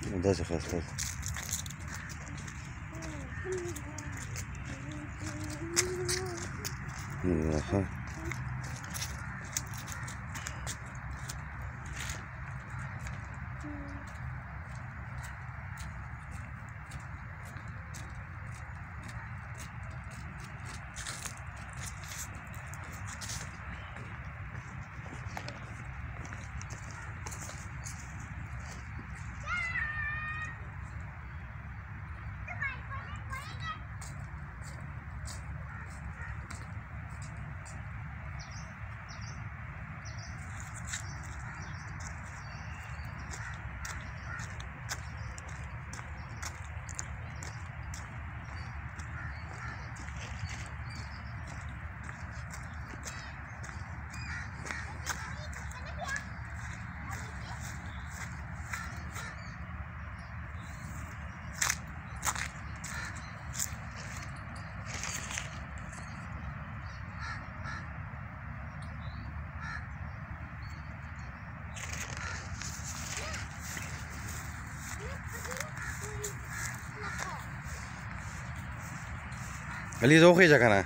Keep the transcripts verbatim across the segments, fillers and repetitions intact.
داسې ښایسته ده. ښه علي زه وخېږه که نه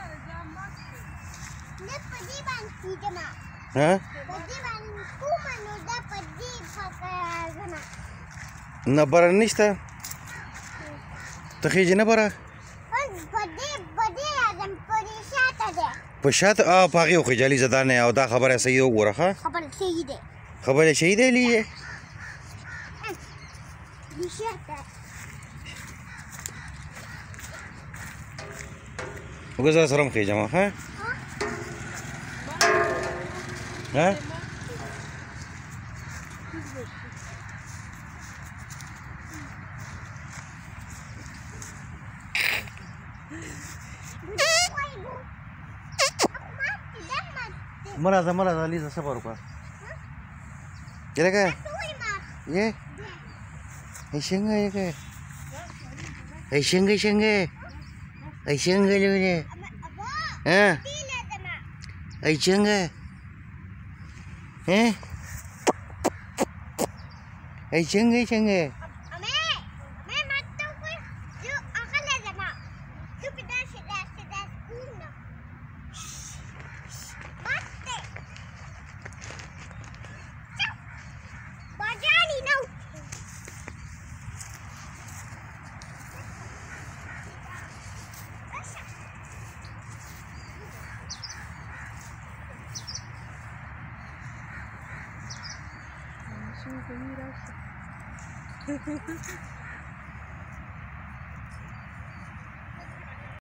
نه بره نشته ته خېږې نه بره په شاته آ په هغې وخېږه علي زه دا نه او دا خبره صحیح وګوره ښه خبره صحیح دی علي وګوره زه سره هم خېږم ښه ها مه راځه مه راځه علي زه صبر وکړه لکه یې ای څنګه یې ای څنګه څنګه ای څنګه لولې ها ای څنګه ها ای څنګه څنګه Şimdi beni biraz